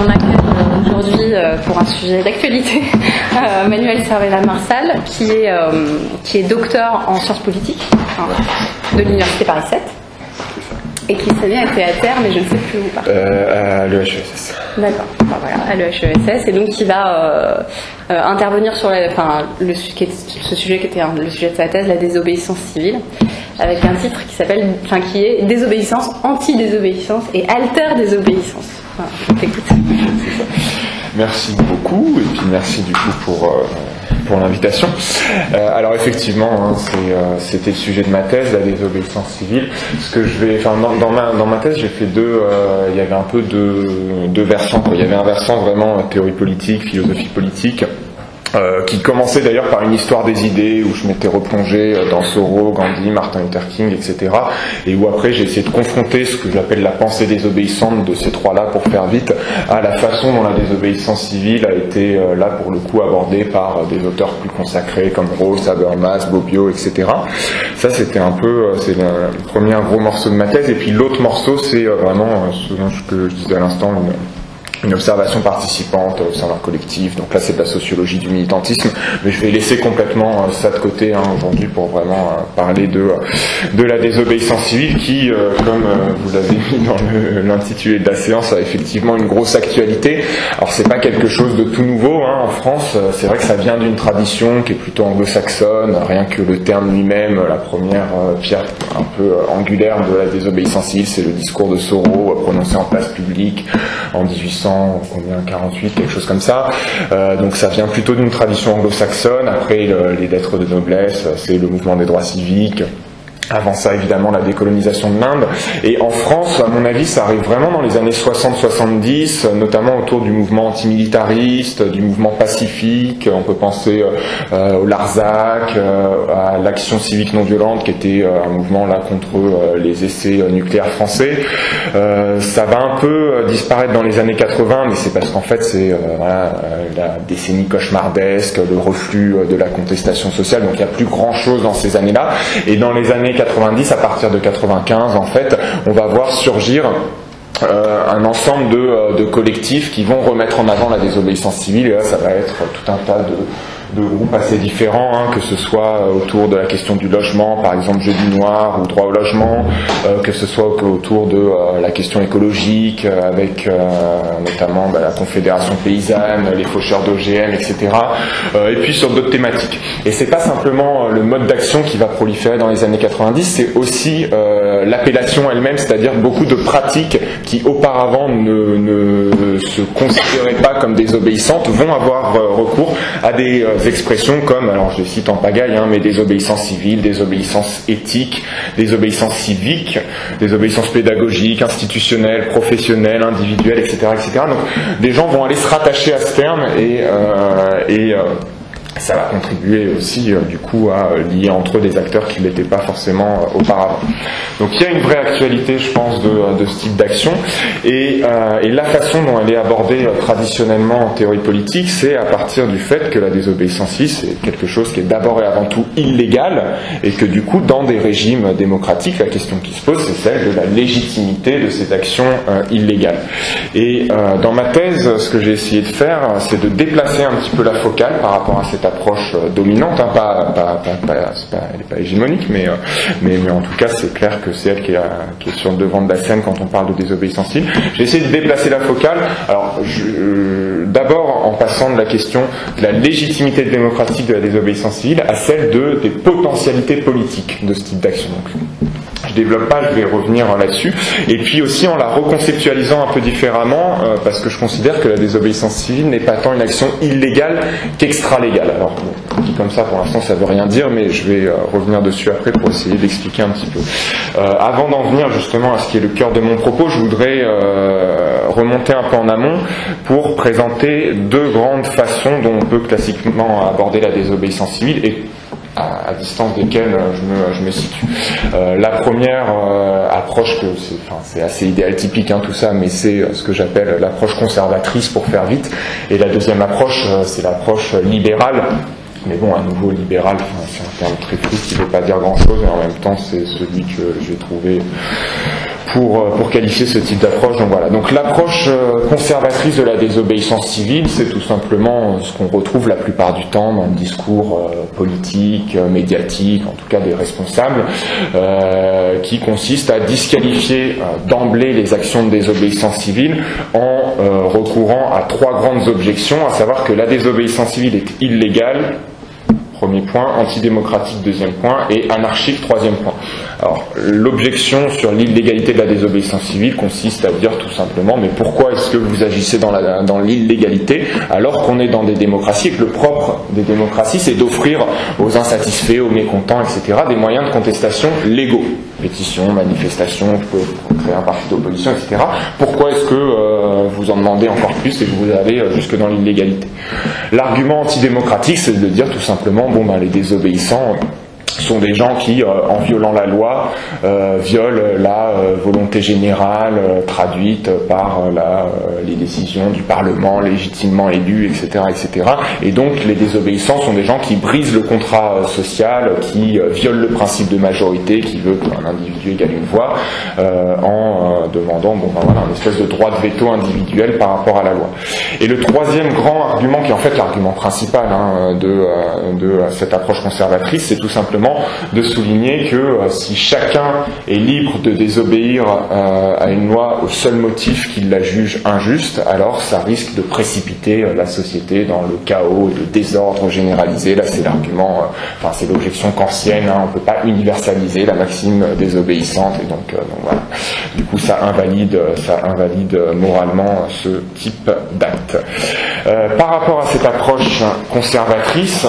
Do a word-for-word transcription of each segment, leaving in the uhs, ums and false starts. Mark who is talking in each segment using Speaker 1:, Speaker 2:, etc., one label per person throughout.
Speaker 1: On accueille aujourd'hui euh, pour un sujet d'actualité euh, Manuel Cervera-Marsal, qui est, euh, qui est docteur en sciences politiques hein, de l'Université Paris sept et qui très bien était à terre, mais je ne sais plus où.
Speaker 2: Euh, à l'E H E S S.
Speaker 1: D'accord, enfin, voilà, à l'E H E S S, et donc qui va euh, euh, intervenir sur la, enfin, le, ce sujet qui était hein, le sujet de sa thèse, la désobéissance civile, avec un titre qui s'appelle, enfin qui est désobéissance, anti-désobéissance et alter-désobéissance. Voilà, je t'écoute.
Speaker 2: Merci beaucoup, et puis merci du coup pour, euh, pour l'invitation. Euh, alors effectivement, hein, c'est, euh, c'était le sujet de ma thèse, la désobéissance civile. Ce que je vais, enfin, dans, dans, ma, dans ma thèse, j'ai fait deux, euh, il y avait un peu deux, deux versants, quoi. Il y avait un versant vraiment euh, théorie politique, philosophie politique, Euh, qui commençait d'ailleurs par une histoire des idées où je m'étais replongé dans Thoreau, Gandhi, Martin Luther King, et cetera. Et où après j'ai essayé de confronter ce que j'appelle la pensée désobéissante de ces trois-là, pour faire vite, à la façon dont la désobéissance civile a été euh, là pour le coup abordée par des auteurs plus consacrés comme Rawls, Habermas, Bobbio, et cetera. Ça c'était un peu, euh, c'est le, le premier gros morceau de ma thèse. Et puis l'autre morceau c'est euh, vraiment, ce que je disais à l'instant, une, une observation participante au sein d'un collectif. Donc là c'est de la sociologie du militantisme, mais je vais laisser complètement euh, ça de côté hein, aujourd'hui pour vraiment euh, parler de, de la désobéissance civile qui, euh, comme euh, vous l'avez mis dans le, l'intitulé de la séance, a effectivement une grosse actualité. Alors c'est pas quelque chose de tout nouveau hein, en France, c'est vrai que ça vient d'une tradition qui est plutôt anglo-saxonne, rien que le terme lui-même, la première euh, pierre un peu euh, angulaire de la désobéissance civile, c'est le discours de Thoreau euh, prononcé en place publique en dix-huit cents combien, quarante-huit, quelque chose comme ça. Euh, donc ça vient plutôt d'une tradition anglo-saxonne. Après le, les lettres de noblesse, c'est le mouvement des droits civiques. Avant ça, évidemment, la décolonisation de l'Inde. Et en France, à mon avis, ça arrive vraiment dans les années soixante soixante-dix, notamment autour du mouvement antimilitariste, du mouvement pacifique. On peut penser euh, au Larzac, euh, à l'Action civique non violente, qui était euh, un mouvement là contre euh, les essais euh, nucléaires français. Euh, ça va un peu euh, disparaître dans les années quatre-vingts, mais c'est parce qu'en fait, c'est euh, voilà, euh, la décennie cauchemardesque, le reflux euh, de la contestation sociale. Donc il n'y a plus grand-chose dans ces années-là. Et dans les années quatre-vingt-dix, à partir de quatre-vingt-quinze, en fait, on va voir surgir euh, un ensemble de, euh, de collectifs qui vont remettre en avant la désobéissance civile. Et là, ça va être tout un tas de de groupes assez différents, hein, que ce soit autour de la question du logement, par exemple Jeudi Noir ou droit au logement, euh, que ce soit autour de euh, la question écologique, euh, avec euh, notamment bah, la Confédération paysanne, les faucheurs d'O G M, et cetera. Euh, et puis sur d'autres thématiques. Et c'est pas simplement le mode d'action qui va proliférer dans les années quatre-vingt-dix, c'est aussi euh, l'appellation elle-même, c'est-à-dire beaucoup de pratiques qui auparavant ne, ne se considéraient pas comme désobéissantes vont avoir euh, recours à des euh, expressions comme, alors je les cite en pagaille, hein, mais désobéissance civile, désobéissance éthique, désobéissance civique, désobéissance pédagogique, institutionnelle, professionnelle, individuelle, et cetera, et cetera. Donc des gens vont aller se rattacher à ce terme et, euh, et euh, ça va contribuer aussi euh, du coup à euh, lier entre eux des acteurs qui ne l'étaient pas forcément euh, auparavant. Donc il y a une vraie actualité, je pense, de, de ce type d'action, et, euh, et la façon dont elle est abordée euh, traditionnellement en théorie politique, c'est à partir du fait que la désobéissance civile, c'est quelque chose qui est d'abord et avant tout illégal, et que du coup dans des régimes démocratiques, la question qui se pose, c'est celle de la légitimité de ces actions euh, illégales. Et euh, dans ma thèse, ce que j'ai essayé de faire, c'est de déplacer un petit peu la focale par rapport à cette approche dominante, hein, pas, pas, pas, pas, pas, elle n'est pas hégémonique, mais, euh, mais, mais en tout cas c'est clair que c'est elle qui est, qui est sur le devant de la scène quand on parle de désobéissance civile. J'ai essayé de déplacer la focale, alors je, euh, d'abord en passant de la question de la légitimité démocratique de la désobéissance civile à celle de, des potentialités politiques de ce type d'action. Donc, je développe pas, je vais revenir là-dessus. Et puis aussi en la reconceptualisant un peu différemment, euh, parce que je considère que la désobéissance civile n'est pas tant une action illégale qu'extra-légale. Alors, bon, dit comme ça, pour l'instant, ça veut rien dire, mais je vais euh, revenir dessus après pour essayer d'expliquer un petit peu. Euh, avant d'en venir justement à ce qui est le cœur de mon propos, je voudrais euh, remonter un peu en amont pour présenter deux grandes façons dont on peut classiquement aborder la désobéissance civile et À, à distance desquelles je me, je me situe. Euh, la première euh, approche, que c'est, enfin, c'est assez idéal typique hein, tout ça, mais c'est ce que j'appelle l'approche conservatrice pour faire vite. Et la deuxième approche, c'est l'approche libérale. Mais bon, à nouveau libéral, enfin, c'est un terme très flou qui ne veut pas dire grand-chose, mais en même temps c'est celui que j'ai trouvé pour, pour qualifier ce type d'approche. Donc voilà. Donc l'approche conservatrice de la désobéissance civile, c'est tout simplement ce qu'on retrouve la plupart du temps dans le discours politique, médiatique, en tout cas des responsables, euh, qui consiste à disqualifier euh, d'emblée les actions de désobéissance civile en euh, recourant à trois grandes objections, à savoir que la désobéissance civile est illégale, premier point, antidémocratique, deuxième point, et anarchique, troisième point. Alors, l'objection sur l'illégalité de la désobéissance civile consiste à dire tout simplement, mais pourquoi est-ce que vous agissez dans, la, dans l'illégalité alors qu'on est dans des démocraties et que le propre des démocraties, c'est d'offrir aux insatisfaits, aux mécontents, et cetera, des moyens de contestation légaux. Pétition, manifestation, vous pouvez créer un parti d'opposition, et cetera. Pourquoi est-ce que euh, vous en demandez encore plus et que vous allez euh, jusque dans l'illégalité? L'argument antidémocratique, c'est de dire tout simplement, bon ben les désobéissants sont des gens qui, euh, en violant la loi, euh, violent la euh, volonté générale euh, traduite par euh, la, euh, les décisions du Parlement légitimement élus, et cetera, et cetera. Et donc les désobéissants sont des gens qui brisent le contrat euh, social, qui euh, violent le principe de majorité, qui veut qu'un individu égale une voix, euh, en euh, demandant bon, ben, voilà, une espèce de droit de veto individuel par rapport à la loi. Et le troisième grand argument, qui est en fait l'argument principal hein, de, euh, de euh, cette approche conservatrice, c'est tout simplement de souligner que euh, si chacun est libre de désobéir euh, à une loi au seul motif qu'il la juge injuste, alors ça risque de précipiter euh, la société dans le chaos et le désordre généralisé. Là c'est l'argument, euh, enfin c'est l'objection kantienne, hein, on ne peut pas universaliser la maxime désobéissante et donc, euh, donc voilà. Du coup ça invalide, ça invalide moralement ce type d'acte. Euh, par rapport à cette approche conservatrice,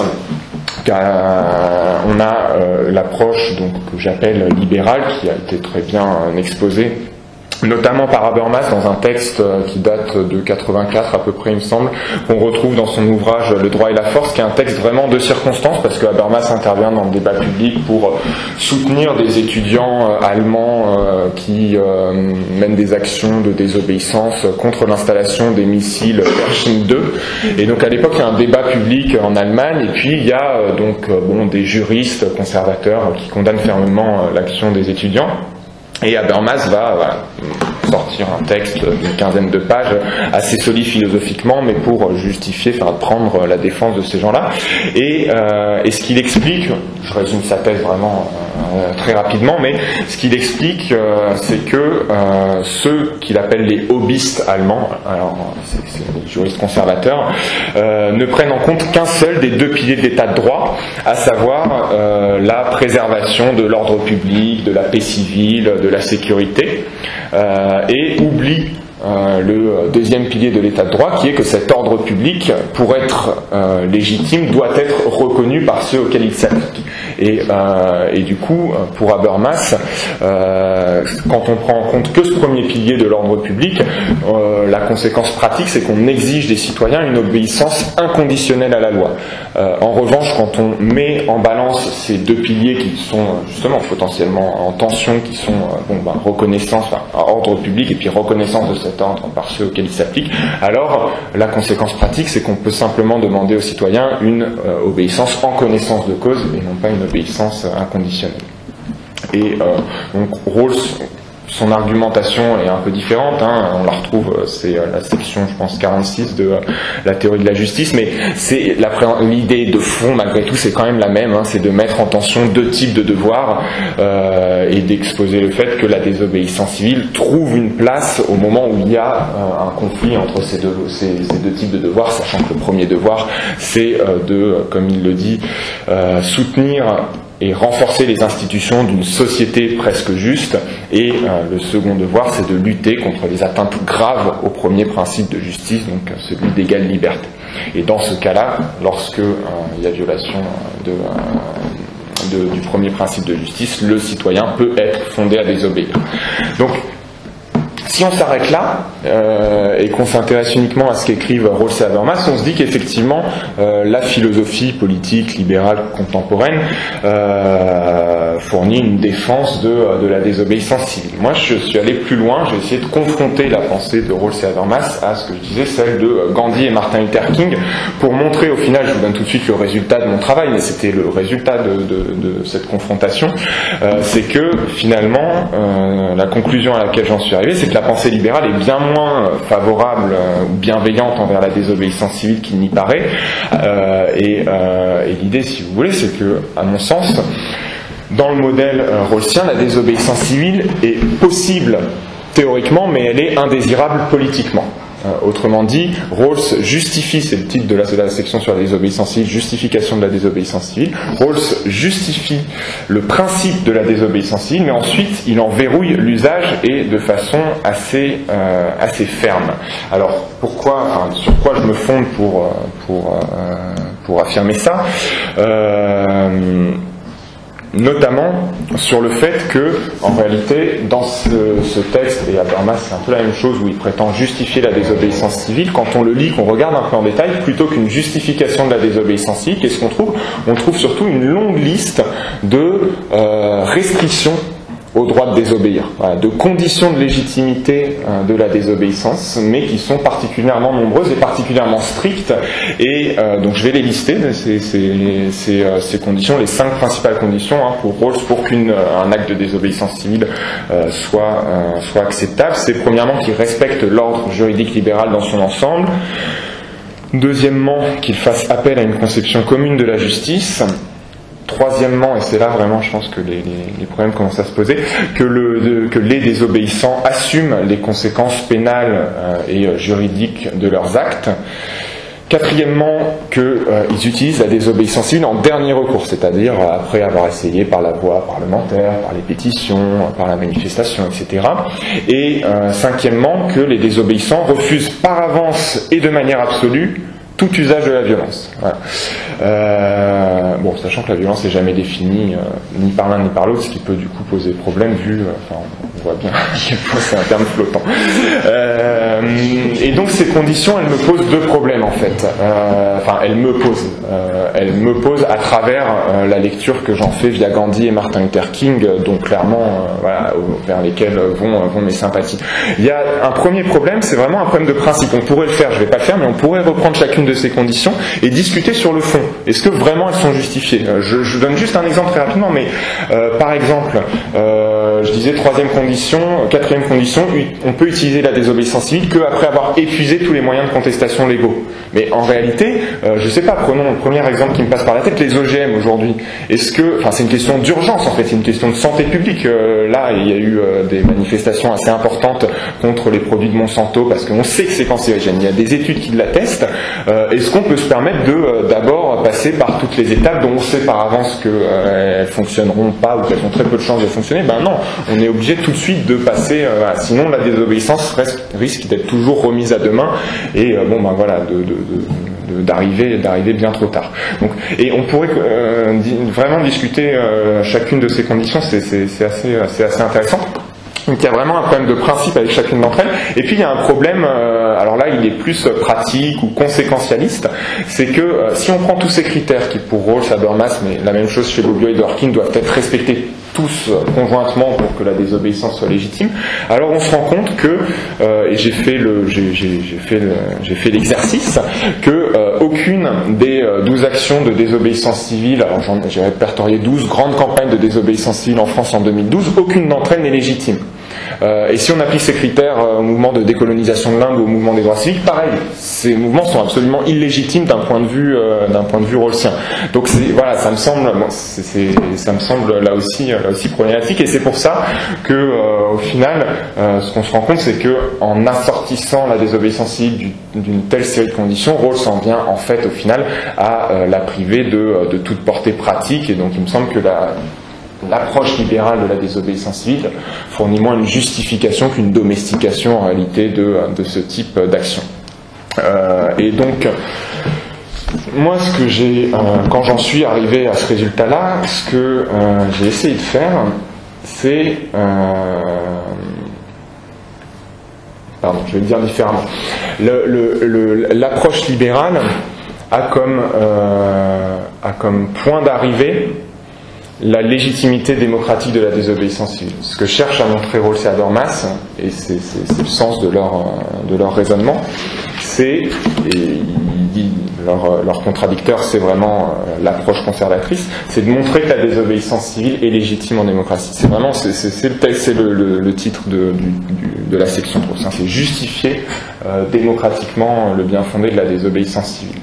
Speaker 2: Euh, on a euh, l'approche donc, que j'appelle libérale, qui a été très bien euh, exposée, notamment par Habermas dans un texte euh, qui date de quatre-vingt-quatre à peu près il me semble, qu'on retrouve dans son ouvrage Le droit et la force, qui est un texte vraiment de circonstance, parce que Habermas intervient dans le débat public pour soutenir des étudiants euh, allemands euh, qui euh, mènent des actions de désobéissance contre l'installation des missiles Pershing deux. Et donc à l'époque il y a un débat public en Allemagne, et puis il y a euh, donc euh, bon, des juristes conservateurs qui condamnent fermement euh, l'action des étudiants. Et Habermas va voilà, sortir un texte d'une quinzaine de pages, assez solide philosophiquement, mais pour justifier, enfin prendre la défense de ces gens-là. Et, euh, et ce qu'il explique, je résume sa thèse vraiment euh, très rapidement, mais ce qu'il explique, euh, c'est que euh, ceux qu'il appelle les hobbistes allemands, alors c'est, c'est des juristes conservateurs, euh, ne prennent en compte qu'un seul des deux piliers de l'état de droit, à savoir euh, la préservation de l'ordre public, de la paix civile, de la sécurité, euh, et oublie euh, le deuxième pilier de l'état de droit, qui est que cet ordre public, pour être euh, légitime, doit être reconnu par ceux auxquels il s'applique. Et, euh, et du coup, pour Habermas, euh, quand on prend en compte que ce premier pilier de l'ordre public, euh, la conséquence pratique, c'est qu'on exige des citoyens une obéissance inconditionnelle à la loi. Euh, en revanche, quand on met en balance ces deux piliers qui sont justement potentiellement en tension, qui sont bon, ben, reconnaissance, enfin, ordre public et puis reconnaissance de cet ordre par ceux auxquels il s'applique, alors la conséquence pratique, c'est qu'on peut simplement demander aux citoyens une euh, obéissance en connaissance de cause et non pas une obéissance inconditionnelle. Et euh, donc Rawls, son argumentation est un peu différente, hein, on la retrouve, c'est la section je pense quarante-six de la théorie de la justice, mais c'est la, l'idée de fond malgré tout c'est quand même la même, hein, c'est de mettre en tension deux types de devoirs euh, et d'exposer le fait que la désobéissance civile trouve une place au moment où il y a euh, un conflit entre ces deux, ces, ces deux types de devoirs, sachant que le premier devoir c'est euh, de, comme il le dit, euh, soutenir et renforcer les institutions d'une société presque juste, et euh, le second devoir c'est de lutter contre les atteintes graves au premier principe de justice, donc celui d'égale liberté. Et dans ce cas-là, lorsque euh, il y a violation de, euh, de, du premier principe de justice, le citoyen peut être fondé à désobéir. Donc si on s'arrête là euh, et qu'on s'intéresse uniquement à ce qu'écrivent Rawls et Habermas, on se dit qu'effectivement euh, la philosophie politique libérale contemporaine euh, euh, fournit une défense de, de la désobéissance civile. Moi, je suis allé plus loin, j'ai essayé de confronter la pensée de Rawls et Habermas à ce que je disais, celle de Gandhi et Martin Luther King, pour montrer au final, je vous donne tout de suite le résultat de mon travail, mais c'était le résultat de, de, de cette confrontation, euh, c'est que finalement, euh, la conclusion à laquelle j'en suis arrivé, c'est que la pensée libérale est bien moins favorable ou euh, bienveillante envers la désobéissance civile qu'il n'y paraît, euh, et, euh, et l'idée, si vous voulez, c'est que, à mon sens, dans le modèle euh, rawlsien, la désobéissance civile est possible théoriquement, mais elle est indésirable politiquement. Euh, autrement dit, Rawls justifie, c'est le titre de la, de la section sur la désobéissance civile, justification de la désobéissance civile. Rawls justifie le principe de la désobéissance civile, mais ensuite il en verrouille l'usage et de façon assez, euh, assez ferme. Alors pourquoi, enfin, sur quoi je me fonde pour, pour, euh, pour affirmer ça euh, notamment sur le fait que, en réalité, dans ce, ce texte, et Habermas c'est un peu la même chose où il prétend justifier la désobéissance civile, quand on le lit, qu'on regarde un peu en détail, plutôt qu'une justification de la désobéissance civile, qu'est-ce qu'on trouve? On trouve surtout une longue liste de euh, restrictions au droit de désobéir, voilà, de conditions de légitimité euh, de la désobéissance, mais qui sont particulièrement nombreuses et particulièrement strictes, et euh, donc je vais les lister, ces, ces, ces, euh, ces conditions, les cinq principales conditions hein, pour Rawls pour qu'un acte de désobéissance civile euh, soit, euh, soit acceptable. C'est premièrement qu'il respecte l'ordre juridique libéral dans son ensemble, deuxièmement qu'il fasse appel à une conception commune de la justice, troisièmement, et c'est là vraiment je pense que les, les, les problèmes commencent à se poser, que, le, de, que les désobéissants assument les conséquences pénales euh, et euh, juridiques de leurs actes. Quatrièmement, qu'ils euh, utilisent la désobéissance civile en dernier recours, c'est-à-dire euh, après avoir essayé par la voie parlementaire, par les pétitions, par la manifestation, et cetera. Et euh, cinquièmement, que les désobéissants refusent par avance et de manière absolue tout usage de la violence. Voilà. Euh, bon, sachant que la violence n'est jamais définie euh, ni par l'un ni par l'autre, ce qui peut du coup poser problème vu, euh, enfin, on voit bien que c'est un terme flottant. Euh, et donc ces conditions, elles me posent deux problèmes en fait. Euh, enfin, elles me posent. Euh, elles me posent à travers euh, la lecture que j'en fais via Gandhi et Martin Luther King, euh, donc clairement, euh, voilà, vers lesquels vont, vont mes sympathies. Il y a un premier problème, c'est vraiment un problème de principe. On pourrait le faire, je ne vais pas le faire, mais on pourrait reprendre chacune de ces conditions et discuter sur le fond. Est-ce que vraiment elles sont justifiées? je, je donne juste un exemple très rapidement, mais euh, par exemple, euh, je disais troisième condition, quatrième condition, on peut utiliser la désobéissance civile qu'après avoir épuisé tous les moyens de contestation légaux. Mais en réalité, euh, je ne sais pas, prenons le premier exemple qui me passe par la tête, les O G M aujourd'hui. Est-ce que, enfin c'est une question d'urgence en fait, c'est une question de santé publique. Euh, là, il y a eu euh, des manifestations assez importantes contre les produits de Monsanto parce qu'on sait que c'est cancérigène. Il y a des études qui l'attestent. Euh, est-ce qu'on peut se permettre de euh, d'abord passer par toutes les étapes dont on sait par avance qu'elles euh, fonctionneront pas ou qu'elles ont très peu de chances de fonctionner? Ben non, on est obligé tout de suite de passer, euh, voilà. Sinon la désobéissance reste, risque d'être toujours remise à demain et euh, bon ben voilà, de, de, de, d'arriver d'arriver bien trop tard. Donc, et on pourrait euh, di- vraiment discuter euh, chacune de ces conditions, c'est, c'est, c'est, assez, c'est assez intéressant. Donc il y a vraiment un problème de principe avec chacune d'entre elles. Et puis il y a un problème, euh, alors là il est plus pratique ou conséquentialiste, c'est que euh, si on prend tous ces critères qui pour Rawls, Habermas, mais la même chose chez Bobbio et Dworkin, doivent être respectés tous euh, conjointement pour que la désobéissance soit légitime, alors on se rend compte que, euh, et j'ai fait le, j'ai, j'ai, j'ai fait le, j'ai fait l'exercice, que euh, aucune des euh, douze actions de désobéissance civile, alors j'en, j'ai répertorié douze grandes campagnes de désobéissance civile en France en deux mille douze, aucune d'entre elles n'est légitime. Euh, et si on applique ces critères euh, au mouvement de décolonisation de l'Inde ou au mouvement des droits civiques, pareil, ces mouvements sont absolument illégitimes d'un point de vue, euh, d'un point de vue rawlsien. Donc c'est, voilà, ça me semble, bon, c'est, c'est, ça me semble là aussi, là aussi problématique, et c'est pour ça que, euh, au final, euh, ce qu'on se rend compte, c'est que en assortissant la désobéissance civile d'une telle série de conditions, Rawls en vient en fait, au final, à euh, la priver de, de toute portée pratique, et donc il me semble que la l'approche libérale de la désobéissance civile fournit moins une justification qu'une domestication en réalité de, de ce type d'action. Euh, et donc, moi, ce que j'ai, euh, quand j'en suis arrivé à ce résultat-là, ce que euh, j'ai essayé de faire, c'est, euh, pardon, je vais le dire différemment. Le, le, le, l'approche libérale a comme, euh, a comme point d'arrivée la légitimité démocratique de la désobéissance civile. Ce que cherche à montrer Rawls et Habermas, et c'est le sens de leur, de leur raisonnement, c'est, et il dit, leur, leur contradicteur, c'est vraiment l'approche conservatrice, c'est de montrer que la désobéissance civile est légitime en démocratie. C'est vraiment, c'est le texte, c'est le, le, le titre de, du, du, de la section de Rawls, hein, c'est justifier euh, démocratiquement le bien fondé de la désobéissance civile.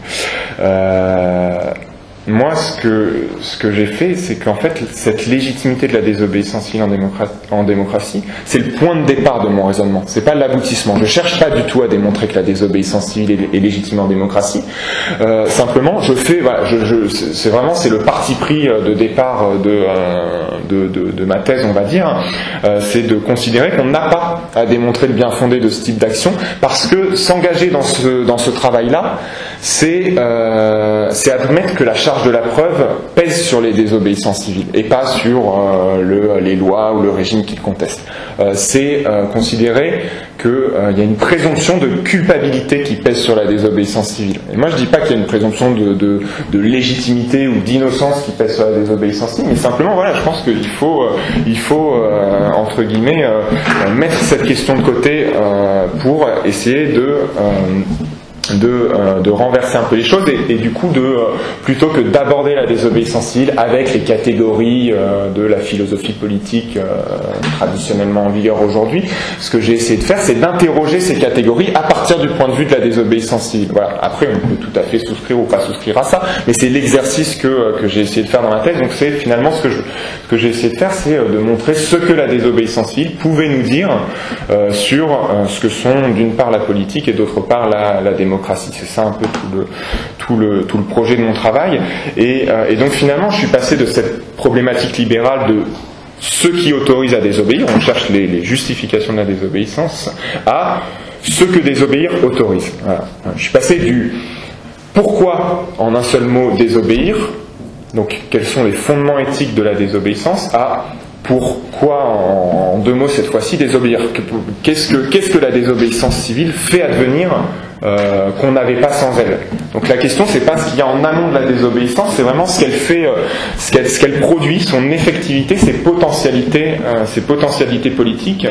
Speaker 2: Euh, Moi, ce que, ce que j'ai fait, c'est qu'en fait, cette légitimité de la désobéissance civile en, démocratie, en démocratie, c'est le point de départ de mon raisonnement. C'est pas l'aboutissement. Je cherche pas du tout à démontrer que la désobéissance civile est, est légitime en démocratie. Euh, simplement, je fais, voilà, je, je, c'est vraiment, c'est le parti pris de départ de, de, de, de ma thèse, on va dire. Euh, c'est de considérer qu'on n'a pas à démontrer le bien fondé de ce type d'action, parce que s'engager dans ce, dans ce travail-là, c'est, euh, c'est admettre que la charge de la preuve pèse sur les désobéissances civiles et pas sur euh, le, les lois ou le régime qu'ils contestent. Euh, c'est euh, considérer qu'il euh, y a une présomption de culpabilité qui pèse sur la désobéissance civile. Et moi je dis pas qu'il y a une présomption de, de, de légitimité ou d'innocence qui pèse sur la désobéissance civile, mais simplement voilà, je pense qu'il faut, euh, il faut euh, entre guillemets euh, mettre cette question de côté euh, pour essayer de euh, De, euh, de renverser un peu les choses et, et du coup de euh, plutôt que d'aborder la désobéissance civile avec les catégories euh, de la philosophie politique euh, traditionnellement en vigueur aujourd'hui, ce que j'ai essayé de faire, c'est d'interroger ces catégories à partir du point de vue de la désobéissance civile. Voilà. Après, on peut tout à fait souscrire ou pas souscrire à ça, mais c'est l'exercice que, que j'ai essayé de faire dans ma thèse. Donc c'est finalement ce que, je, ce que j'ai essayé de faire, c'est de montrer ce que la désobéissance civile pouvait nous dire euh, sur euh, ce que sont d'une part la politique et d'autre part la, la démocratie. C'est ça un peu tout le, tout le, tout le projet de mon travail. Et, euh, et donc finalement, je suis passé de cette problématique libérale de ceux qui autorisent à désobéir, on cherche les, les justifications de la désobéissance, à ceux que désobéir autorise. Voilà. Je suis passé du pourquoi, en un seul mot, désobéir, donc quels sont les fondements éthiques de la désobéissance, à pourquoi, en, en deux mots cette fois-ci, désobéir. Qu'est-ce que, qu'est-ce que la désobéissance civile fait advenir euh, qu'on n'avait pas sans elle. Donc la question, c'est pas ce qu'il y a en amont de la désobéissance, c'est vraiment ce qu'elle fait, euh, ce qu'elle, ce qu'elle produit, son effectivité, ses potentialités, euh, ses potentialités politiques.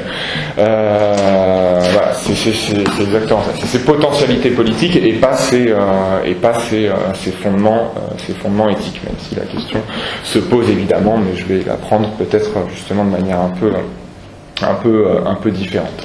Speaker 2: Euh, voilà, c'est, c'est, c'est exactement ça. C'est ses potentialités politiques et pas ses, euh, et pas ses, euh, ses fondements, euh, ses fondements éthiques. Même si la question se pose évidemment, mais je vais la prendre peut-être justement de manière un peu, un peu, un peu différente.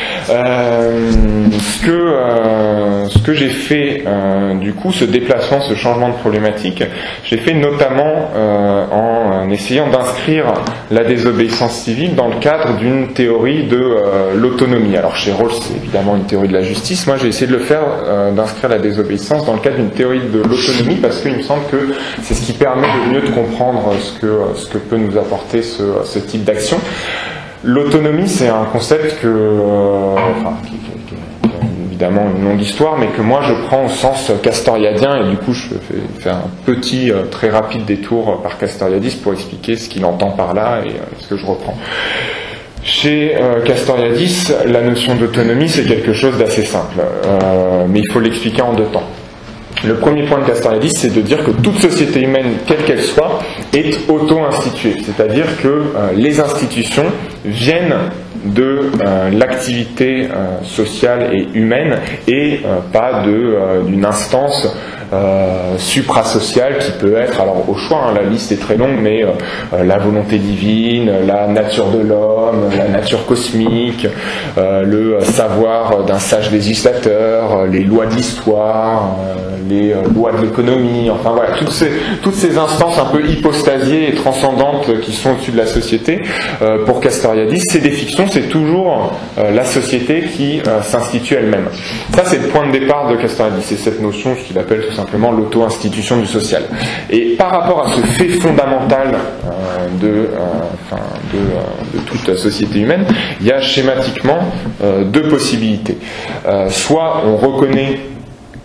Speaker 2: Euh, ce que euh, ce que j'ai fait euh, du coup, ce déplacement, ce changement de problématique, j'ai fait notamment euh, en essayant d'inscrire la désobéissance civile dans le cadre d'une théorie de euh, l'autonomie. Alors chez Rawls, c'est évidemment une théorie de la justice. Moi, j'ai essayé de le faire, euh, d'inscrire la désobéissance dans le cadre d'une théorie de l'autonomie, parce qu'il me semble que c'est ce qui permet de mieux de comprendre ce que ce que peut nous apporter ce, ce type d'action. L'autonomie, c'est un concept que, euh, enfin, qui, qui, qui, qui a évidemment une longue histoire, mais que moi je prends au sens castoriadien, et du coup je fais, fais un petit, euh, très rapide détour par Castoriadis pour expliquer ce qu'il entend par là et euh, ce que je reprends. Chez euh, Castoriadis, la notion d'autonomie, c'est quelque chose d'assez simple, euh, mais il faut l'expliquer en deux temps. Le premier point de Castoriadis, c'est de dire que toute société humaine, quelle qu'elle soit, est auto-instituée. C'est-à-dire que euh, les institutions viennent de euh, l'activité euh, sociale et humaine et euh, pas de, euh, d'une instance euh, suprasociale qui peut être, alors au choix, hein, la liste est très longue, mais euh, la volonté divine, la nature de l'homme, la nature cosmique, euh, le savoir d'un sage législateur, les lois de l'histoire, euh, les euh, lois de l'économie, enfin voilà, toutes ces, toutes ces instances un peu hypostasiées et transcendantes qui sont au-dessus de la société, euh, pour Castoriadis, c'est des fictions, c'est toujours euh, la société qui euh, s'institue elle-même. Ça, c'est le point de départ de Castoriadis, c'est cette notion, ce qu'il appelle tout simplement l'auto-institution du social. Et par rapport à ce fait fondamental euh, de, euh, enfin, de, euh, de toute société humaine, il y a schématiquement euh, deux possibilités. Euh, soit on reconnaît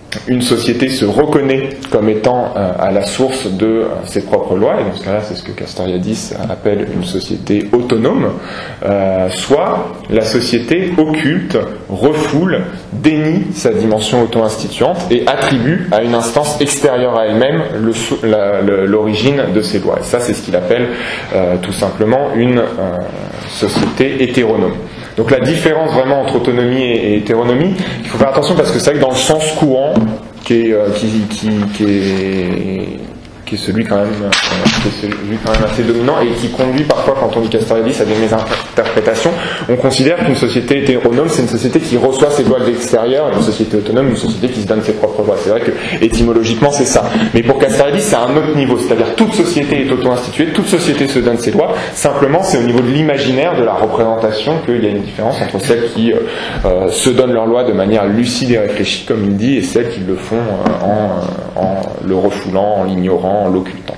Speaker 2: une société se reconnaît comme étant euh, à la source de euh, ses propres lois, et dans ce cas-là c'est ce que Castoriadis appelle une société autonome, euh, soit la société occulte, refoule, dénie sa dimension auto-instituante et attribue à une instance extérieure à elle-même le, la, le, l'origine de ses lois. Et ça c'est ce qu'il appelle euh, tout simplement une euh, société hétéronome. Donc la différence vraiment entre autonomie et hétéronomie, il faut faire attention parce que c'est vrai que dans le sens courant, qui est, euh, qui, qui, qui est, qui est celui quand même, euh, qui est celui quand même assez dominant et qui conduit parfois, quand on dit Castoriadis, à des mésinterprétations, on considère qu'une société hétéronome, c'est une société qui reçoit ses lois de l'extérieur, et une société autonome, une société qui se donne ses propres lois. C'est vrai que étymologiquement c'est ça. Mais pour Castoriadis, c'est à un autre niveau, c'est-à-dire toute société est auto-instituée, toute société se donne ses lois, simplement c'est au niveau de l'imaginaire, de la représentation, qu'il y a une différence entre celles qui euh, euh, se donnent leurs lois de manière lucide et réfléchie, comme il dit, et celles qui le font euh, en, en le refoulant, en l'ignorant, en l'occultant.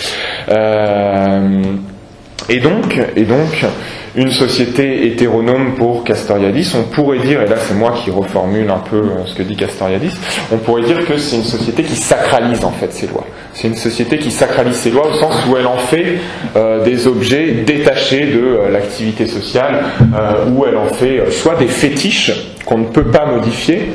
Speaker 2: Euh, et donc, et donc, une société hétéronome pour Castoriadis, on pourrait dire, et là c'est moi qui reformule un peu ce que dit Castoriadis, on pourrait dire que c'est une société qui sacralise en fait ses lois. C'est une société qui sacralise ses lois au sens où elle en fait euh, des objets détachés de euh, l'activité sociale, euh, où elle en fait euh, soit des fétiches qu'on ne peut pas modifier,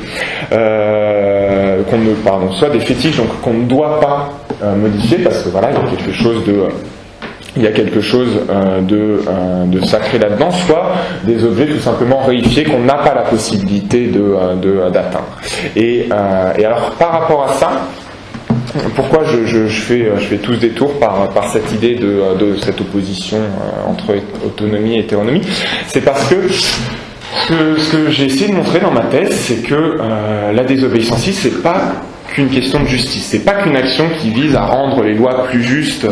Speaker 2: euh, qu'on ne, pardon, soit des fétiches donc qu'on ne doit pas euh, modifier parce que voilà, il y a quelque chose de euh, il y a quelque chose euh, de, euh, de sacré là-dedans, soit des objets tout simplement réifiés qu'on n'a pas la possibilité de, euh, de, d'atteindre. Et, euh, et alors par rapport à ça, pourquoi je, je, je, fais, je fais tout ce détour par, par cette idée de, de cette opposition euh, entre autonomie et hétéronomie, c'est parce que ce que, ce que j'ai essayé de montrer dans ma thèse, c'est que euh, la désobéissance civile, c'est pas qu'une question de justice, c'est pas qu'une action qui vise à rendre les lois plus justes,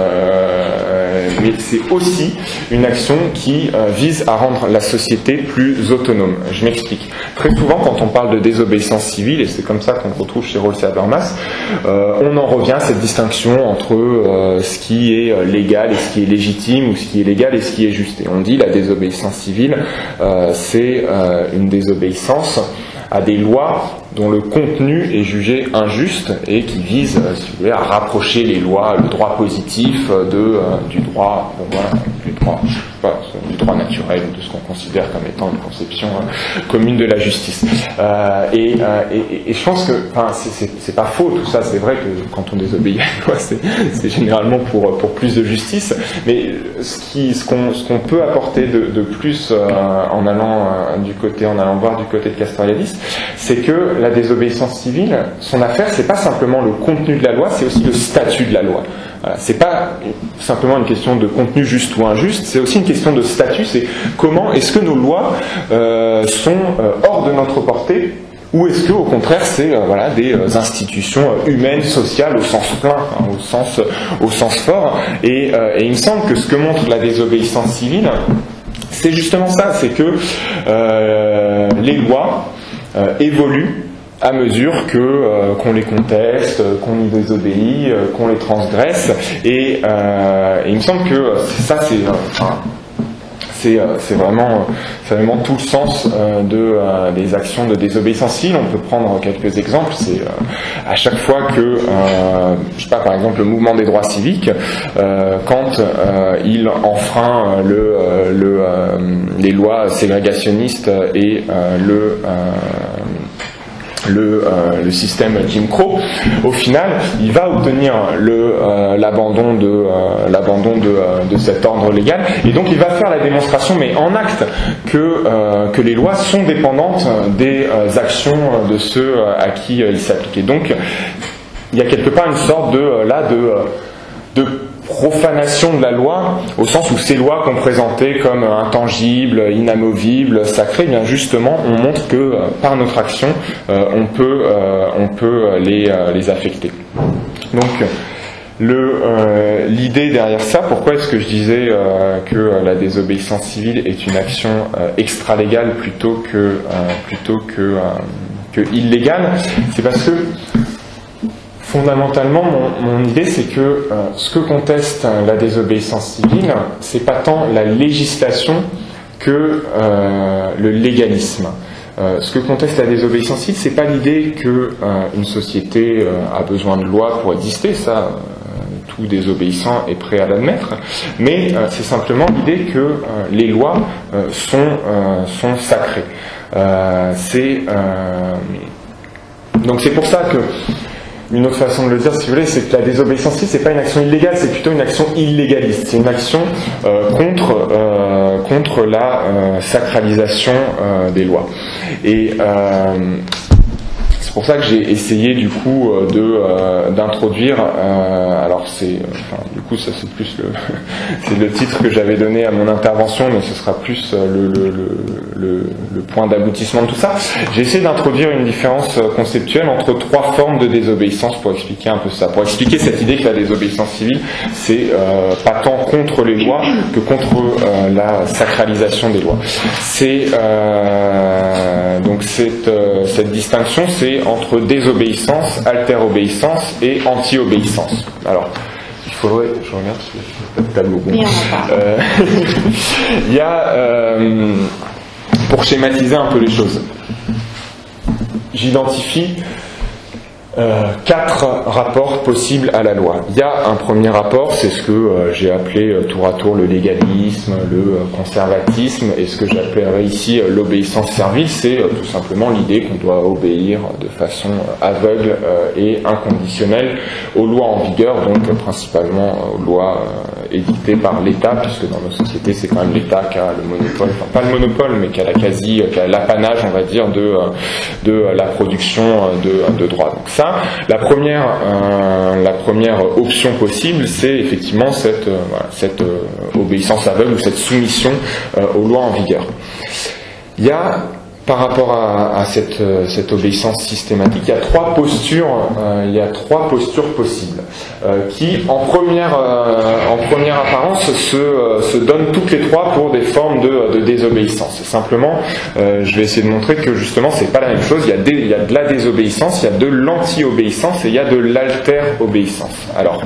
Speaker 2: euh, mais c'est aussi une action qui euh, vise à rendre la société plus autonome. Je m'explique. Très souvent, quand on parle de désobéissance civile, et c'est comme ça qu'on retrouve chez Rawls et Habermas, euh, on en revient à cette distinction entre euh, ce qui est légal et ce qui est légitime, ou ce qui est légal et ce qui est juste. Et on dit la désobéissance civile, euh, c'est euh, une désobéissance à des lois dont le contenu est jugé injuste et qui vise, si vous voulez, à rapprocher les lois, le droit positif de, euh, du droit, euh, voilà, du droit, je sais pas, du droit naturel ou de ce qu'on considère comme étant une conception euh, commune de la justice. Euh, et, euh, et, et je pense que, enfin, c'est, c'est, c'est pas faux tout ça. C'est vrai que quand on désobéit à une loi, c'est, c'est généralement pour pour plus de justice. Mais ce qui, ce qu'on, ce qu'on peut apporter de, de plus euh, en allant euh, du côté, en allant voir du côté de Castoriadis, c'est que la désobéissance civile, son affaire, c'est pas simplement le contenu de la loi, c'est aussi le statut de la loi. Voilà, c'est pas simplement une question de contenu juste ou injuste, c'est aussi une question de statut, c'est comment est-ce que nos lois euh, sont euh, hors de notre portée, ou est-ce que au contraire c'est euh, voilà, des euh, institutions euh, humaines, sociales au sens plein, hein, au, sens, au sens fort, et, euh, et il me semble que ce que montre la désobéissance civile, c'est justement ça, c'est que euh, les lois euh, évoluent à mesure que euh, qu'on les conteste, qu'on y désobéit, euh, qu'on les transgresse, et, euh, et il me semble que ça c'est euh, enfin, c'est, euh, c'est vraiment c'est vraiment tout le sens euh, de euh, des actions de désobéissance civile. On peut prendre quelques exemples. C'est euh, à chaque fois que euh, je sais pas, par exemple le mouvement des droits civiques, euh, quand euh, il enfreint le, euh, le euh, les lois ségrégationnistes et euh, le euh, Le, euh, le système Jim Crow, au final, il va obtenir le, euh, l'abandon, de, euh, l'abandon de, euh, de cet ordre légal, et donc il va faire la démonstration, mais en acte, que, euh, que les lois sont dépendantes des euh, actions de ceux à qui euh, ils s'appliquent. Et donc, il y a quelque part une sorte de, euh, là, de, de profanation de la loi, au sens où ces lois qu'on présentait comme intangibles, inamovibles, sacrées, bien justement, on montre que euh, par notre action, euh, on peut, euh, on peut les, euh, les affecter. Donc, le, euh, l'idée derrière ça, pourquoi est-ce que je disais euh, que la désobéissance civile est une action euh, extra-légale plutôt que, euh, plutôt que, euh, que illégale, c'est parce que fondamentalement, mon, mon idée, c'est que euh, ce que conteste euh, la désobéissance civile, c'est pas tant la législation que euh, le légalisme. Euh, ce que conteste la désobéissance civile, c'est pas l'idée que euh, une société euh, a besoin de lois pour exister, ça euh, tout désobéissant est prêt à l'admettre, mais euh, c'est simplement l'idée que euh, les lois euh, sont, euh, sont sacrées. Euh, c'est euh, donc c'est pour ça que une autre façon de le dire, si vous voulez, c'est que la désobéissance civile, c'est pas une action illégale, c'est plutôt une action illégaliste. C'est une action euh, contre euh, contre la euh, sacralisation euh, des lois. Et euh, c'est pour ça que j'ai essayé du coup de euh, d'introduire. Euh, alors c'est, enfin, du coup ça c'est plus le c'est le titre que j'avais donné à mon intervention, mais ce sera plus le le le, le, le point d'aboutissement de tout ça. J'ai essayé d'introduire une différence conceptuelle entre trois formes de désobéissance pour expliquer un peu ça, pour expliquer cette idée que la désobéissance civile c'est euh, pas tant contre les lois que contre euh, la sacralisation des lois. C'est euh, donc cette euh, cette distinction, c'est entre désobéissance, alter-obéissance et anti-obéissance. Alors, il faudrait... Je regarde si j'ai pas de tableau bon. Euh, il y a... Euh, pour schématiser un peu les choses, j'identifie euh, quatre rapports possibles à la loi. Il y a un premier rapport, c'est ce que euh, j'ai appelé euh, tour à tour le légalisme, le euh, conservatisme, et ce que j'appellerais ici euh, l'obéissance servile, c'est euh, tout simplement l'idée qu'on doit obéir de façon euh, aveugle euh, et inconditionnelle aux lois en vigueur, donc euh, principalement euh, aux lois euh, édictées par l'État, puisque dans nos sociétés c'est quand même l'État qui a le monopole, enfin pas le monopole, mais qui a la quasi, qui a l'apanage, on va dire, de, euh, de la production de, de droits. Donc ça, La première, euh, la première option possible, c'est effectivement cette, euh, voilà, cette euh, obéissance aveugle ou cette soumission euh, aux lois en vigueur. Il y a, par rapport à, à cette, euh, cette obéissance systématique, il y a trois postures, euh, il y a trois postures possibles euh, qui, en première, euh, en première apparence, se, euh, se donnent toutes les trois pour des formes de, de désobéissance. Simplement, euh, je vais essayer de montrer que justement, c'est pas la même chose. Il y a, des, il y a de la désobéissance, il y a de l'anti-obéissance et il y a de l'alter-obéissance. Alors,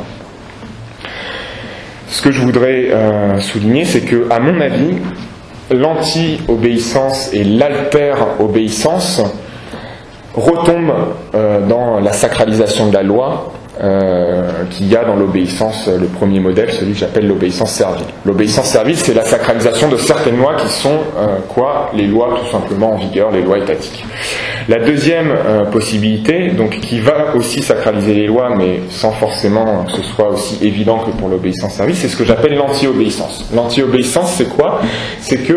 Speaker 2: ce que je voudrais euh, souligner, c'est que, à mon avis, l'anti-obéissance et l'alter-obéissance retombent euh, dans la sacralisation de la loi euh, qu'il y a dans l'obéissance, le premier modèle, celui que j'appelle l'obéissance servile. L'obéissance servile, c'est la sacralisation de certaines lois qui sont euh, quoi ? Les lois tout simplement en vigueur, les lois étatiques. La deuxième euh, possibilité, donc qui va aussi sacraliser les lois, mais sans forcément que ce soit aussi évident que pour l'obéissance servile, c'est ce que j'appelle l'anti-obéissance. L'anti-obéissance, c'est quoi ? C'est que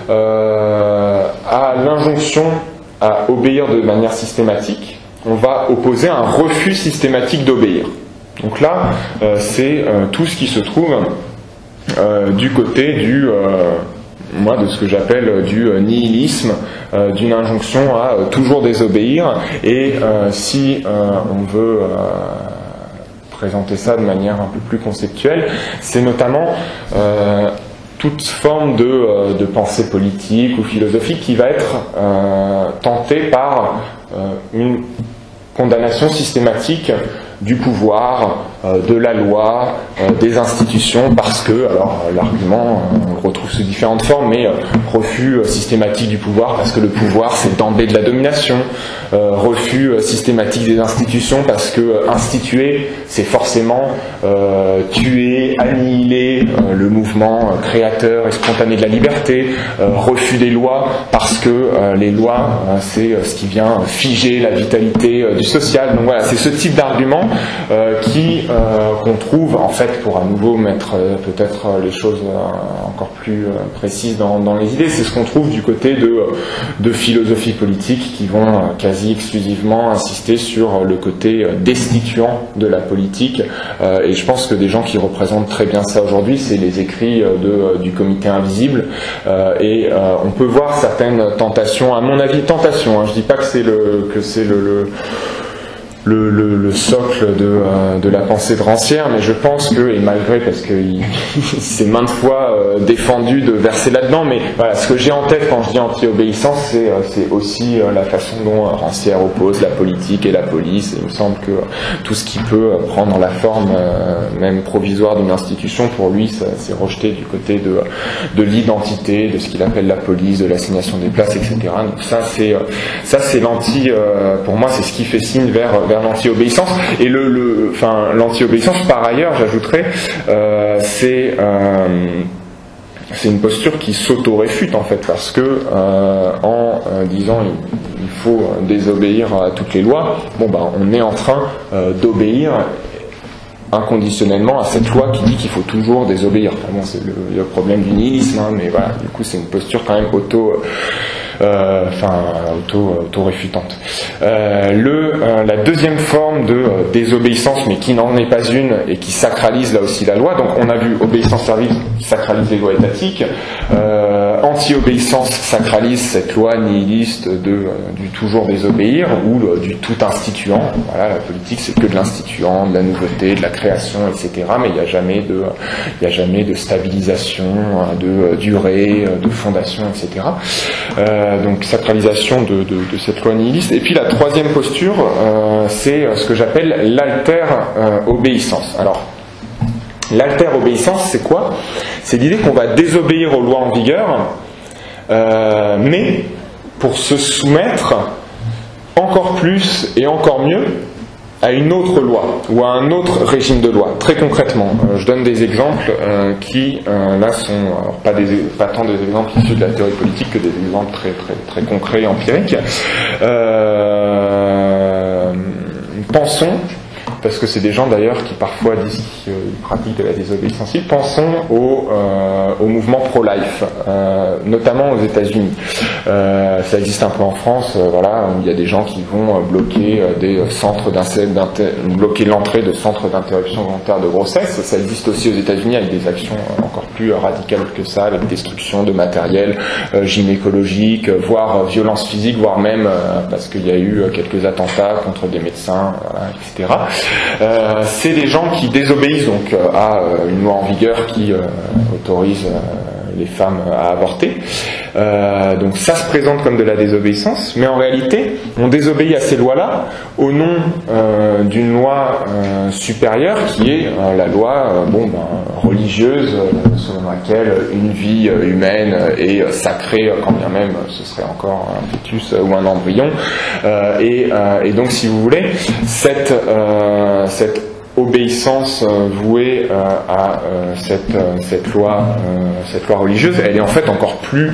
Speaker 2: euh, à l'injonction à obéir de manière systématique, on va opposer un refus systématique d'obéir. Donc là, euh, c'est euh, tout ce qui se trouve euh, du côté du... Euh, moi, de ce que j'appelle du euh, nihilisme, euh, d'une injonction à euh, toujours désobéir, et euh, si euh, on veut euh, présenter ça de manière un peu plus conceptuelle, c'est notamment euh, toute forme de, euh, de pensée politique ou philosophique qui va être euh, tentée par euh, une condamnation systématique du pouvoir, euh, de la loi, euh, des institutions, parce que, alors l'argument, euh, on le retrouve sous différentes formes, mais euh, refus euh, systématique du pouvoir, parce que le pouvoir c'est d'emblée de la domination, euh, refus euh, systématique des institutions, parce que euh, instituer c'est forcément euh, tuer, annihiler euh, le mouvement euh, créateur et spontané de la liberté, euh, refus des lois, parce que euh, les lois euh, c'est euh, ce qui vient figer la vitalité euh, du social. Donc voilà, c'est ce type d'argument Euh, qui euh, qu'on trouve en fait, pour à nouveau mettre euh, peut-être euh, les choses euh, encore plus euh, précises dans, dans les idées, c'est ce qu'on trouve du côté de, de philosophies politiques qui vont euh, quasi exclusivement insister sur euh, le côté euh, destituant de la politique, euh, et je pense que des gens qui représentent très bien ça aujourd'hui, c'est les écrits euh, de, euh, du comité invisible, euh, et euh, on peut voir certaines tentations, à mon avis tentations, hein, je dis pas que c'est le que c'est le, le le, le, le socle de, euh, de la pensée de Rancière, mais je pense que, et malgré, parce qu'il s'est maintes fois euh, défendu de verser là-dedans, mais voilà, ce que j'ai en tête quand je dis anti-obéissance, c'est euh, aussi euh, la façon dont euh, Rancière oppose la politique et la police, et il me semble que euh, tout ce qui peut euh, prendre la forme, euh, même provisoire, d'une institution, pour lui, ça s'est rejeté du côté de, de l'identité, de ce qu'il appelle la police, de l'assignation des places, et cetera. Donc ça, c'est, euh, ça, c'est l'anti, euh, pour moi, c'est ce qui fait signe vers vers l'anti-obéissance. Et le, le, enfin, l'anti-obéissance, par ailleurs, j'ajouterais, euh, c'est euh, c'est une posture qui s'auto-réfute, en fait, parce que euh, en euh, disant il, il faut désobéir à toutes les lois, bon ben, on est en train euh, d'obéir inconditionnellement à cette loi qui dit qu'il faut toujours désobéir. Enfin, bon, c'est le, le problème du nihilisme, hein, mais voilà, du coup, c'est une posture quand même auto Euh, enfin auto, auto-réfutante. Euh, le, euh, la deuxième forme de euh, désobéissance, mais qui n'en est pas une et qui sacralise là aussi la loi, donc on a vu obéissance servile qui sacralise les lois étatiques, euh, anti-obéissance sacralise cette loi nihiliste de, euh, du toujours désobéir ou euh, du tout instituant. Voilà, la politique c'est que de l'instituant, de la nouveauté, de la création, et cetera. Mais il n'y a jamais de, il n'y a jamais de stabilisation, de durée, de fondation, et cetera. Euh, donc sacralisation de, de, de cette loi nihiliste. Et puis la troisième posture, euh, c'est ce que j'appelle l'alter-obéissance. Alors, l'alter-obéissance, c'est quoi? C'est l'idée qu'on va désobéir aux lois en vigueur, euh, mais pour se soumettre encore plus et encore mieux à une autre loi ou à un autre régime de loi. Très concrètement, euh, je donne des exemples euh, qui euh, là sont alors, pas, des, pas tant des exemples issus de la théorie politique que des exemples très très très concrets et empiriques. Euh, pensons, parce que c'est des gens d'ailleurs qui parfois disent qu'ils pratiquent de la désobéissance civile, pensons au, euh, au mouvement pro-life, euh, notamment aux États-Unis. Euh, ça existe un peu en France, euh, voilà, où il y a des gens qui vont bloquer euh, des centres bloquer l'entrée de centres d'interruption volontaire de grossesse. Ça existe aussi aux États-Unis avec des actions encore plus radicales que ça, avec destruction de matériel euh, gynécologique, voire euh, violence physique, voire même euh, parce qu'il y a eu quelques attentats contre des médecins, voilà, et cetera. Euh, c'est des gens qui désobéissent donc euh, à euh, une loi en vigueur qui euh, autorise euh, les femmes à avorter. Euh, donc ça se présente comme de la désobéissance, mais en réalité, on désobéit à ces lois-là au nom euh, d'une loi euh, supérieure qui est euh, la loi euh, bon, ben, religieuse, euh, selon laquelle une vie euh, humaine est sacrée, quand bien même ce serait encore un fœtus ou un embryon. Euh, et, euh, et donc, si vous voulez, cette, euh, cette obéissance euh, vouée euh, à euh, cette, euh, cette loi euh, cette loi religieuse, elle est en fait encore plus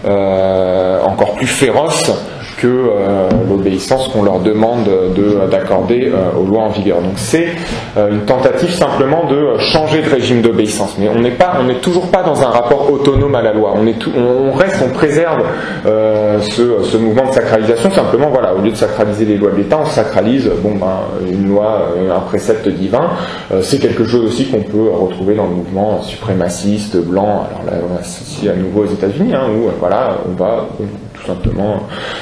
Speaker 2: euh, encore plus féroce que euh, l'obéissance qu'on leur demande de, d'accorder euh, aux lois en vigueur. Donc c'est euh, une tentative simplement de changer de régime d'obéissance. Mais on n'est pas, on n'est toujours pas dans un rapport autonome à la loi. On est tout, on reste, on préserve euh, ce, ce mouvement de sacralisation. Simplement, voilà, au lieu de sacraliser les lois de l'État, on sacralise, bon ben, une loi, un précepte divin. Euh, c'est quelque chose aussi qu'on peut retrouver dans le mouvement suprémaciste blanc. Alors là, on associe à nouveau aux États-Unis, hein, où voilà, on va on, tout simplement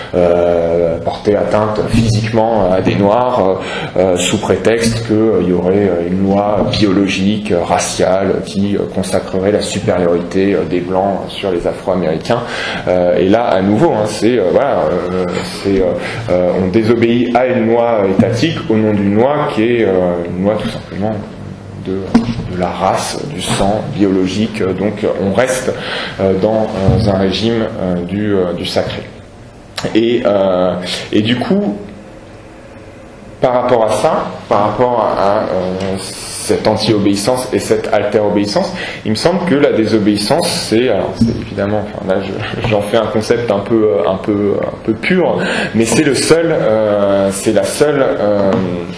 Speaker 2: euh, porter atteinte physiquement à des Noirs euh, sous prétexte qu'il euh, y aurait une loi biologique, raciale, qui euh, consacrerait la supériorité euh, des Blancs sur les Afro-Américains. Euh, et là, à nouveau, hein, c'est euh, voilà, euh, c'est euh, on désobéit à une loi étatique au nom d'une loi qui est euh, une loi tout simplement De, de la race, du sang biologique, donc on reste euh, dans euh, un régime euh, du, euh, du sacré. Et, euh, et du coup, par rapport à ça, par rapport à, à euh, cette anti-obéissance et cette alter-obéissance, il me semble que la désobéissance, c'est, alors c'est évidemment, enfin là je, j'en fais un concept un peu, un peu, un peu pur, mais c'est le seul, euh, c'est la seule euh,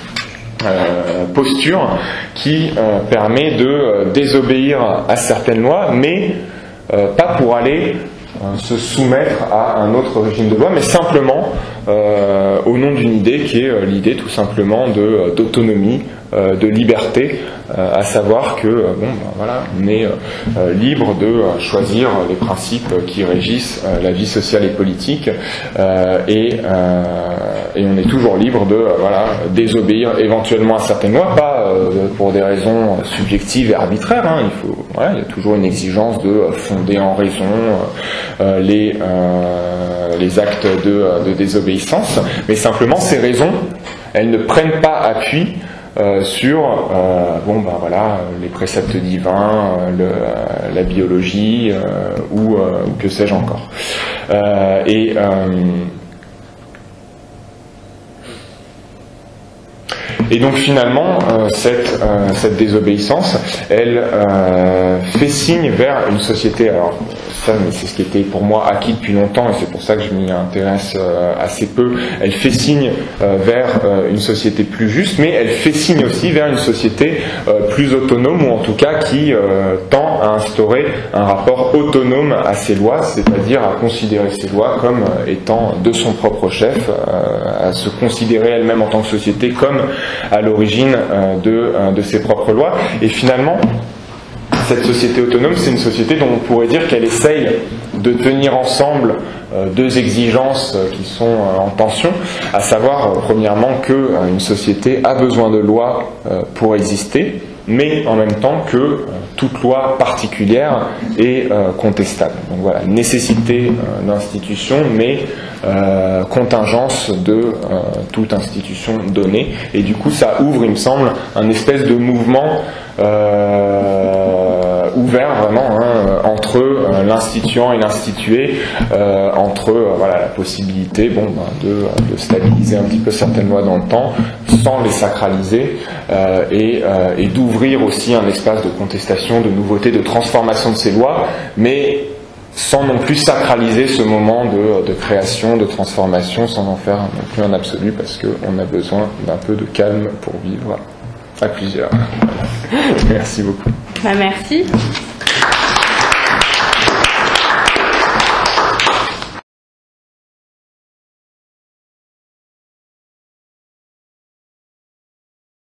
Speaker 2: Euh, posture qui euh, permet de euh, désobéir à certaines lois, mais euh, pas pour aller euh, se soumettre à un autre régime de loi, mais simplement euh, au nom d'une idée qui est euh, l'idée tout simplement de, d'autonomie, euh, de liberté, euh, à savoir que euh, bon, ben, voilà, on est euh, libre de euh, choisir les principes qui régissent euh, la vie sociale et politique, euh, et, euh, et on est toujours libre de euh, voilà, désobéir éventuellement à certaines lois, pas euh, pour des raisons subjectives et arbitraires, hein, il faut, voilà, il y a toujours une exigence de fonder en raison euh, les, euh, les actes de, de désobéissance, mais simplement ces raisons, elles ne prennent pas appui Euh, sur euh, bon ben voilà les préceptes divins, euh, le, euh, la biologie euh, ou, euh, ou que sais-je encore. Euh, et euh, Et donc finalement, euh, cette, euh, cette désobéissance, elle euh, fait signe vers une société, alors ça c'est ce qui était pour moi acquis depuis longtemps et c'est pour ça que je m'y intéresse euh, assez peu, elle fait signe euh, vers euh, une société plus juste, mais elle fait signe aussi vers une société euh, plus autonome, ou en tout cas qui euh, tend à instaurer un rapport autonome à ses lois, c'est-à-dire à considérer ses lois comme étant de son propre chef, euh, à se considérer elle-même en tant que société comme à l'origine euh, de, euh, de ses propres lois. Et finalement, cette société autonome, c'est une société dont on pourrait dire qu'elle essaye de tenir ensemble euh, deux exigences euh, qui sont euh, en tension, à savoir, euh, premièrement, que euh, une société a besoin de lois euh, pour exister, mais en même temps que euh, toute loi particulière est euh, contestable. Donc voilà, nécessité euh, d'institution, mais euh, contingence de euh, toute institution donnée. Et du coup, ça ouvre, il me semble, un espèce de mouvement euh, ouvert vraiment hein, entre euh, l'instituant et l'institué, euh, entre euh, voilà, la possibilité bon, ben, de, de stabiliser un petit peu certaines lois dans le temps, sans les sacraliser, euh, et, euh, et d'ouvrir aussi un espace de contestation, de nouveauté, de transformation de ces lois, mais sans non plus sacraliser ce moment de, de création, de transformation, sans en faire non plus un absolu, parce qu'on a besoin d'un peu de calme pour vivre à plusieurs. Merci beaucoup.
Speaker 1: Bah, merci.